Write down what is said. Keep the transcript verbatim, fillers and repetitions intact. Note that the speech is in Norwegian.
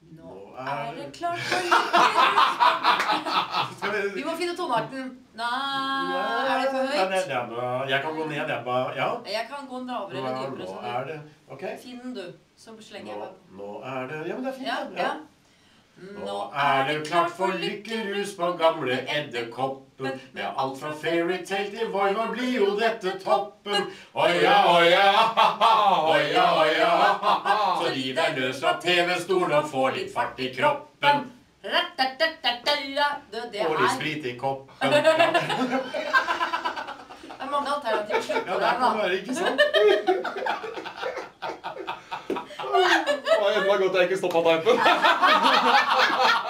Nå er det klart for lykker. Vi må finne tonearten. Nei, er det for høyt? Jeg kan gå ned, jeg bare, ja. Jeg kan gå lavere eller dypere. Nå er det, ok. Finn du, så slenger jeg meg. Nå er det, ja, men det er fint, ja. Nå er det klart for lykkerus på gamle edderkoppen. Med alt fra fairytale til Voiva blir jo dette toppen. Oja, oja, oja, oja. Så riv deg løs fra T V-stolen og få litt fart i kroppen. Og litt sprit i koppen. Det er mange alternativer slutt på det, da. Ja, det kan være, ikke sant? Det var godt jeg ikke stoppet typen.